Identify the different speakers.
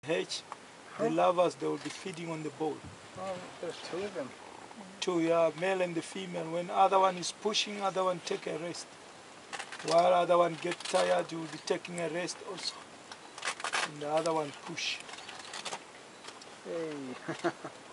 Speaker 1: hatch, the larvae, they will be feeding on the bowl.
Speaker 2: Oh, there's two of them.
Speaker 1: Two, yeah, male and the female. When other one is pushing, other one take a rest. While other one get tired, you will be taking a rest also. And the other one push.
Speaker 2: Hey.